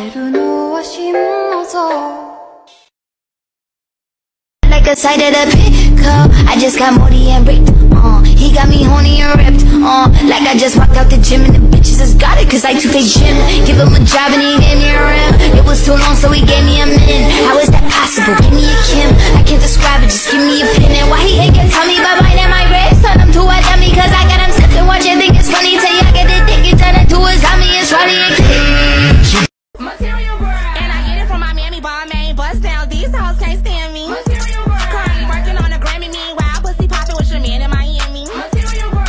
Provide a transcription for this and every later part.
Like a side of the pickup, I just got Morty and ripped. He got me horny and ripped. Like I just walked out the gym and the bitches just got it, cause I took a gym. Give him a job and he gave me a rim. It was too long, so he gave me a min. How is that possible? Give me a Kim. I can't describe it, just give me a pin. And why he ain't gonna tell me about mine and my wrist? Turn him to a dummy, cause I got him sipping. Watch you think it's funny till you get the dick. You turn it to a zombie, it's funny and clean. Material girl. And I get it from my mammy, but man, bust down. These hoes can't stand me. Material girl. Currently working on a Grammy, meanwhile pussy popping with your man in Miami. Material girl.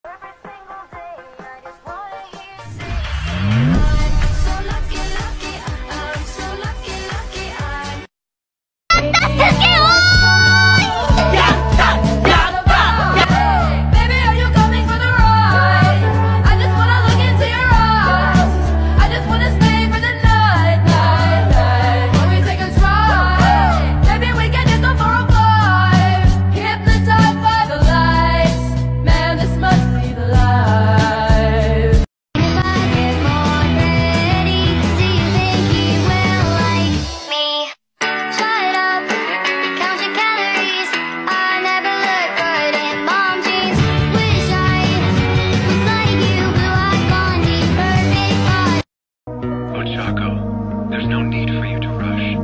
Ochako, there's no need for you to rush.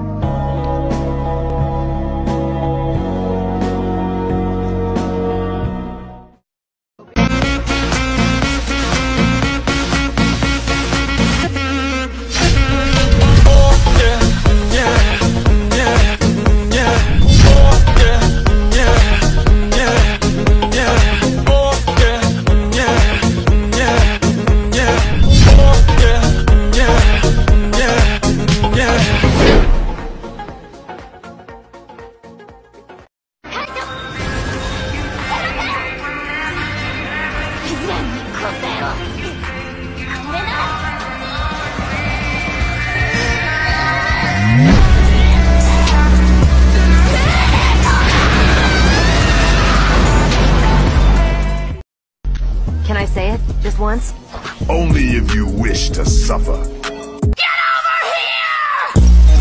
Can I say it? Just once? Only if you wish to suffer. Get over here!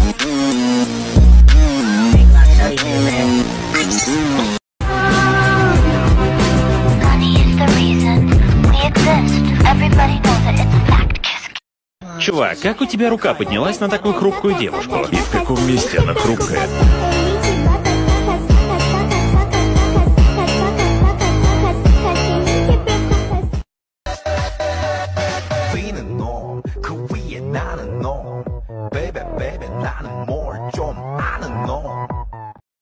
Money is the reason we exist. Everybody knows that it's a fact. Чувак, как у тебя рука поднялась на такую хрупкую девушку? И в каком месте она хрупкая? 나는 너 baby baby 나는 뭘 좀 아는 너